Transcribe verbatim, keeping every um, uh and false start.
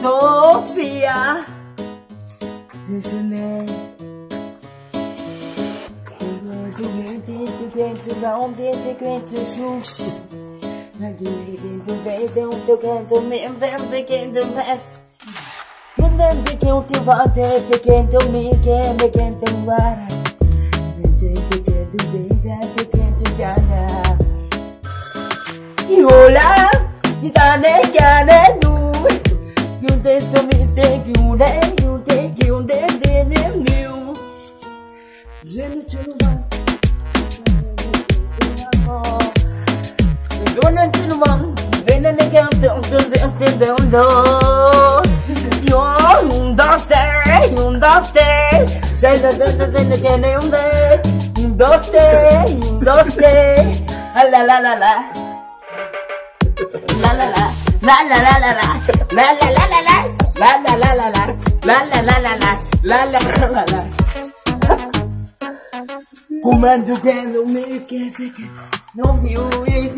Sofia Disney Dentro da onde te quento sushi Dentro vedo un toccando mi verde che tu fai Non vedi che un ti volte te quento mi che me quento guarda Vedi che tu veda te quento gana Iola Itane chiane due Chiude tu mi te chiude Chiude chiude te ne mio Je ne te lo va Don't you know? Then I can't don't don't don't don't. You don't stay, you don't stay. Say that that that again, you don't stay, you don't stay. La la la la. La la la. La la la la la. La la la la la. La la la la la. La la la la la. La la la la. Comando che non mi chiede che non mi